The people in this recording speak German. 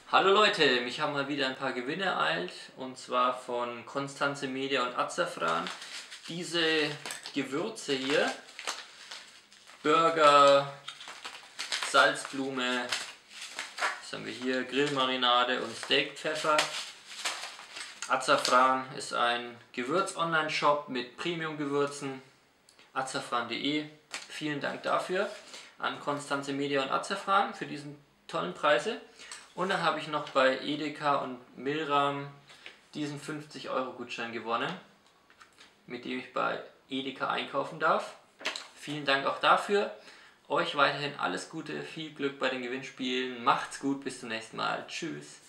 Hallo Leute, mich haben mal wieder ein paar Gewinne ereilt und zwar von Constanze Media und Azafran. Diese Gewürze hier, Burger, Salzblume, was haben wir hier, Grillmarinade und Steakpfeffer. Azafran ist ein Gewürz-Online-Shop mit Premium-Gewürzen, azafran.de. Vielen Dank dafür an Constanze Media und Azafran für diesen tollen Preise. Und dann habe ich noch bei Edeka und Milram diesen 50 € Gutschein gewonnen, mit dem ich bei Edeka einkaufen darf. Vielen Dank auch dafür. Euch weiterhin alles Gute, viel Glück bei den Gewinnspielen. Macht's gut, bis zum nächsten Mal. Tschüss.